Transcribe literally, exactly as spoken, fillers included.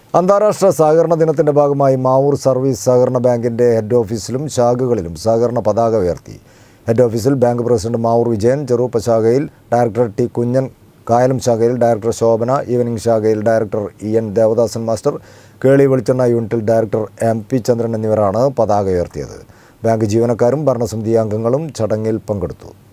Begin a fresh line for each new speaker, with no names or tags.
അന്താരാഷ്ട്ര സഹകരണ ദിനത്തിന്റെ ഭാഗമായി മാവൂർ സർവീസ് സഹകരണ ബാങ്കിന്റെ ഹെഡ് ഓഫീസിലും ശാഖകളിലും സഹകരണ പതാക ഉയർത്തി. ഹെഡ് ഓഫീസിൽ ബാങ്ക് പ്രസിഡന്റ് മാവൂർ വിജയൻ, ചെറുപ്പ ശാഖയിൽ ഡയറക്ടർ ടി കുഞ്ഞൻ, കായലം ശാഖയിൽ ഡയറക്ടർ ശോഭന, ഈവനിംഗ് ശാഖയിൽ director E N Devadasan master, Keli വെളിച്ചെണ്ണ യൂണിറ്റിൽ ഡയറക്ടർ എം പി ചന്ദ്രൻ എന്നിവരാണ് പതാക ഉയർത്തിയത്. ബാങ്ക് ജീവനക്കാരും ഭരണസമിതി അംഗങ്ങളും ചടങ്ങിൽ പങ്കെടുത്തു.